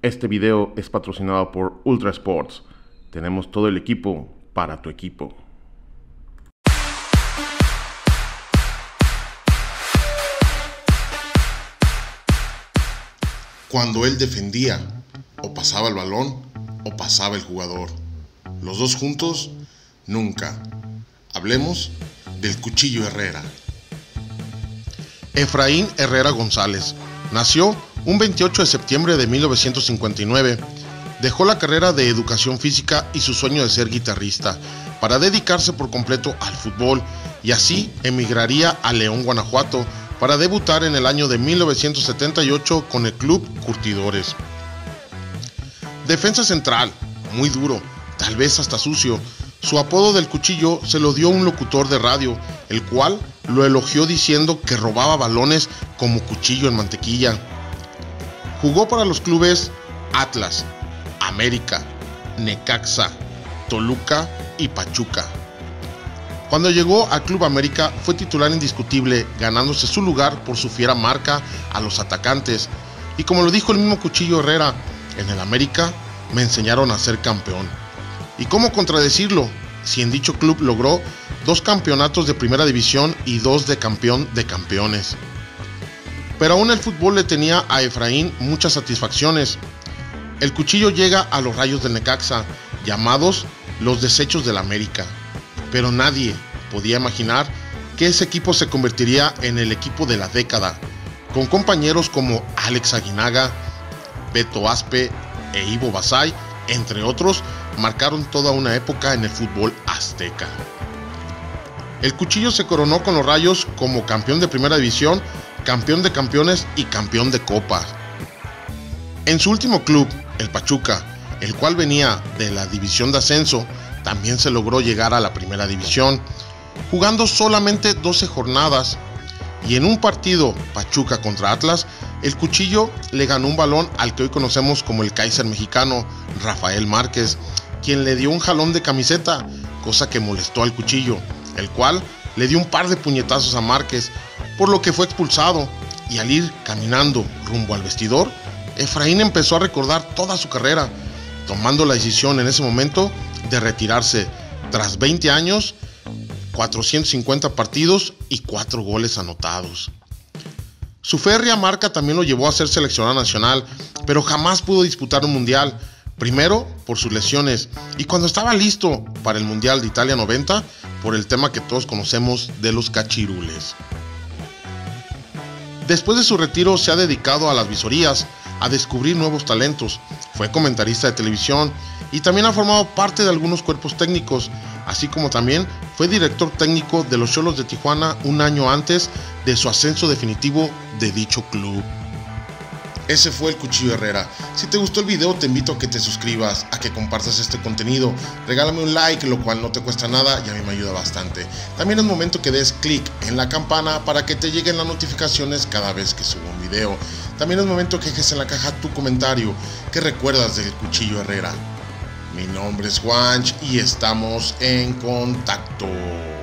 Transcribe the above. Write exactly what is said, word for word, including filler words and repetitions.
Este video es patrocinado por Ultra Sports. Tenemos todo el equipo para tu equipo. Cuando él defendía, o pasaba el balón, o pasaba el jugador. Los dos juntos, nunca. Hablemos del Cuchillo Herrera. Efraín Herrera González nació un veintiocho de septiembre de mil novecientos cincuenta y nueve. Dejó la carrera de educación física y su sueño de ser guitarrista para dedicarse por completo al fútbol, y así emigraría a León, Guanajuato, para debutar en el año de mil novecientos setenta y ocho con el Club Curtidores. Defensa central, muy duro, tal vez hasta sucio. Su apodo del Cuchillo se lo dio un locutor de radio, el cual lo elogió diciendo que robaba balones como cuchillo en mantequilla. Jugó para los clubes Atlas, América, Necaxa, Toluca y Pachuca. Cuando llegó al Club América fue titular indiscutible, ganándose su lugar por su fiera marca a los atacantes. Y como lo dijo el mismo Cuchillo Herrera, en el América me enseñaron a ser campeón. ¿Y cómo contradecirlo si en dicho club logró dos campeonatos de primera división y dos de campeón de campeones? Pero aún el fútbol le tenía a Efraín muchas satisfacciones. El Cuchillo llega a los Rayos del Necaxa, llamados los desechos del América. Pero nadie podía imaginar que ese equipo se convertiría en el equipo de la década, con compañeros como Alex Aguinaga, Beto Aspe e Ivo Basay, entre otros, marcaron toda una época en el fútbol azteca. El Cuchillo se coronó con los Rayos como campeón de primera división, campeón de campeones y campeón de copas. En su último club, el Pachuca, el cual venía de la división de ascenso, también se logró llegar a la primera división, jugando solamente doce jornadas, y en un partido Pachuca contra Atlas, el Cuchillo le ganó un balón al que hoy conocemos como el Kaiser mexicano, Rafael Márquez, quien le dio un jalón de camiseta, cosa que molestó al Cuchillo, el cual le dio un par de puñetazos a Márquez, por lo que fue expulsado, y al ir caminando rumbo al vestidor, Efraín empezó a recordar toda su carrera, tomando la decisión en ese momento de retirarse tras veinte años, cuatrocientos cincuenta partidos y cuatro goles anotados. Su férrea marca también lo llevó a ser seleccionado nacional, pero jamás pudo disputar un mundial, primero por sus lesiones y cuando estaba listo para el Mundial de Italia noventa por el tema que todos conocemos de los cachirules. Después de su retiro se ha dedicado a las visorías, a descubrir nuevos talentos, fue comentarista de televisión y también ha formado parte de algunos cuerpos técnicos, así como también fue director técnico de los Xolos de Tijuana un año antes de su ascenso definitivo de dicho club. Ese fue el Cuchillo Herrera. Si te gustó el video te invito a que te suscribas, a que compartas este contenido, regálame un like, lo cual no te cuesta nada y a mí me ayuda bastante. También es momento que des clic en la campana para que te lleguen las notificaciones cada vez que subo un video. También es momento que dejes en la caja tu comentario, ¿qué recuerdas del Cuchillo Herrera? Mi nombre es Juanch y estamos en contacto.